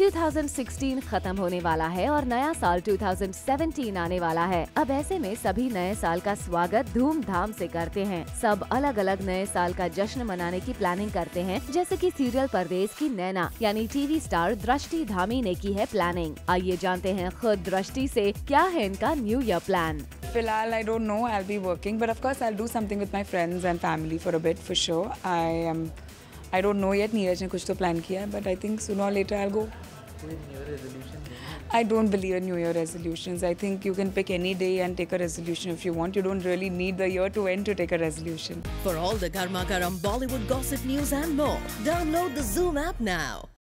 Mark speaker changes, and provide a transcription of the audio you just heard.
Speaker 1: 2016 खत्म होने वाला है और नया साल 2017 आने वाला है। अब ऐसे में सभी नए साल का स्वागत धूमधाम से करते हैं। सब अलग अलग नए साल का जश्न मनाने की प्लानिंग करते हैं, जैसे कि सीरियल परदेस की नैना यानी टीवी स्टार दृष्टि धामी ने की है प्लानिंग। आइए जानते हैं खुद दृष्टि से क्या है इनका न्यू ईयर प्लान।
Speaker 2: फिलहाल I don't know, I'll be working, but of course I'll do something with my friends and family for a bit for sure. I don't know yet. Neeraj ने कुछ तो plan किया है, but I think sooner or later I'll go. I don't believe in New Year resolutions. I think you can pick any day and take a resolution if you want. You don't really need the year to end to take a resolution.
Speaker 3: For all the Garma Garam Bollywood gossip news and more, download the Zoom app now.